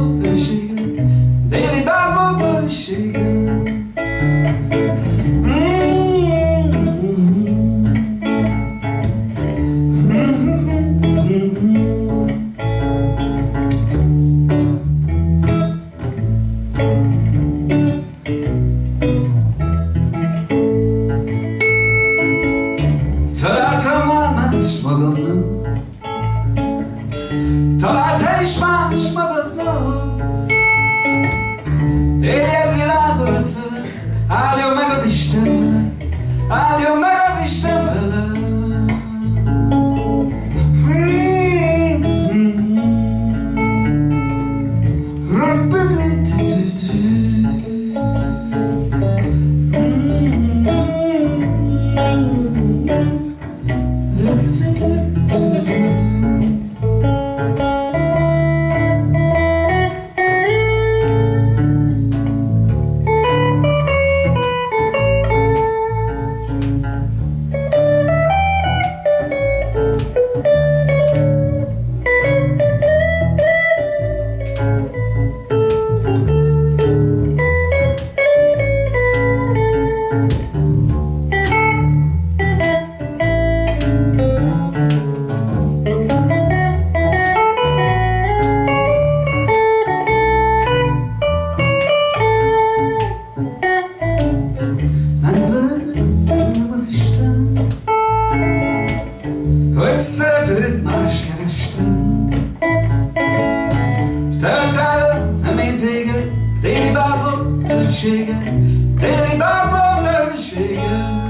volt őségen, déli bár volt őségen. Találtam már más magamnak, találj te is más magadnak. Éljed világodat vele, áldjon meg az Isten vele, áldjon meg az Isten vele. Hogy szeretőt más kerestem, s te adtál, nem én téged, déli bár volt őségen, déli bár volt őségen.